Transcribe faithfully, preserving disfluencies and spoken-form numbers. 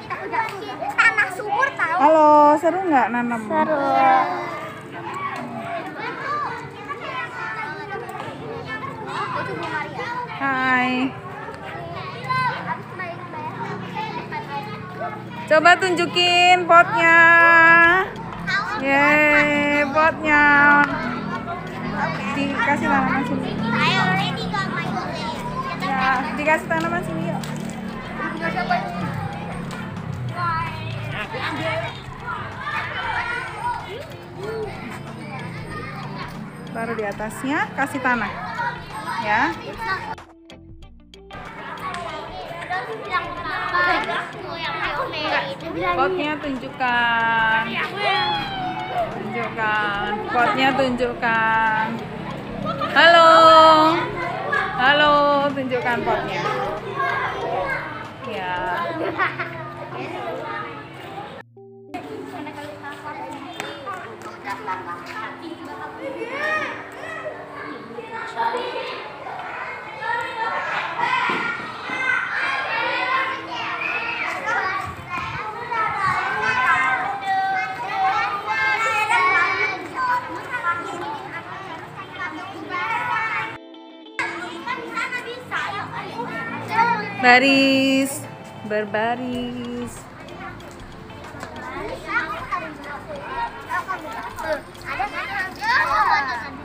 Tanah subur tahu. Halo, seru nggak nanam? Seru. Hai. Coba tunjukin potnya. Yeay, potnya. Dikasih tanaman sini. Ya, dikasih tanaman sini yuk. Taruh di atasnya, kasih tanah. Ya. Potnya tunjukkan. Tunjukkan. Potnya tunjukkan. Halo. Halo, tunjukkan potnya. Ya. Baris, berbaris. Ada kan?